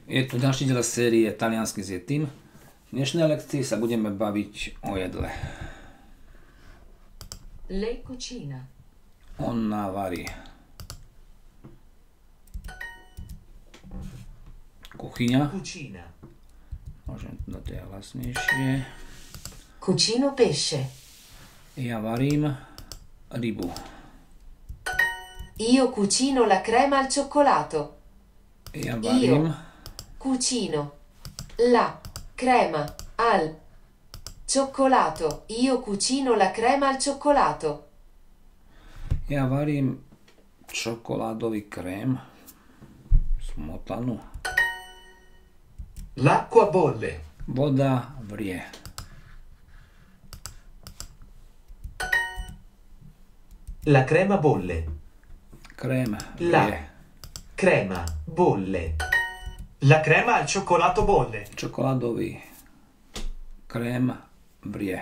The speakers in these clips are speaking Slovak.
Je tu ďalší diel série Taliansky s Yetim. V dnešnej lekcii sa budeme baviť o jedle. Lei cucina. Ona varí. Kuchyňa. Cucina. Môžem to dať aj hlasnejšie. Cucino pesce. Ja varím rybu. Io cucino la crema al cioccolato. Ja varím Cucino la crema al cioccolato. Io cucino la crema al cioccolato. Ja varím čokoládový krém, smotanu. L'acqua bolle. Voda vrie. La crema bolle. Krém La vrie. crema bolle. La crema al cioccolato bolle. Čokoládový krém vrie.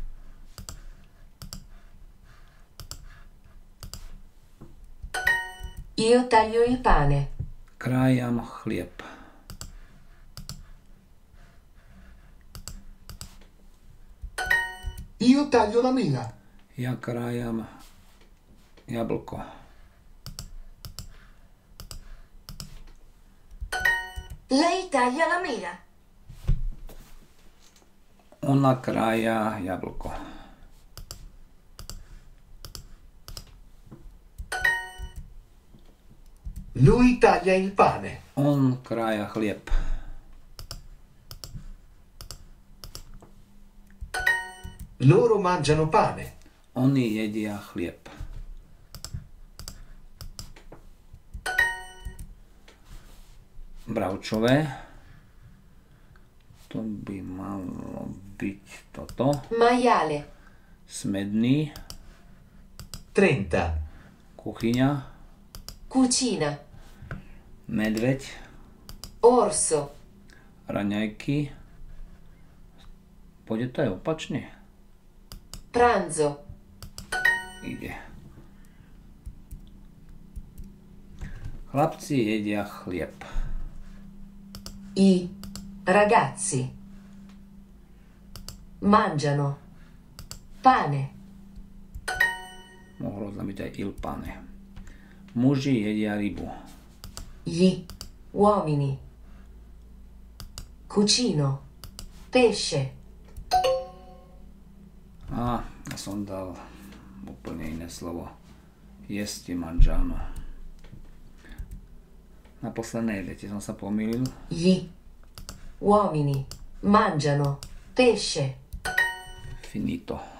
Io taglio il pane. Krájam chlieb. Io taglio la mela. Ja krájam jablko. Lei taglia la mela. Ona krája jablko. Lui taglia il pane. On krája chlieb. Loro mangiano pane. Oni jedia chlieb. Bravčové. To by malo byť toto. Maiale. Smedný. 30. Kuchyňa. Cucina. Medveď. Orso. Raňajky. Pôjde to aj opačne? Pranzo. Ide. Chlapci jedia chlieb. I ragazzi mangiano pane. Mohlo tam byť aj il pane. Muži jedia rybu. Gli uomini cucino pesce. A, ja som dal úplne iné slovo. Jesti mangiano. Na poslednej vete som sa pomýlil. Gli uomini mangiano pesce. Finito.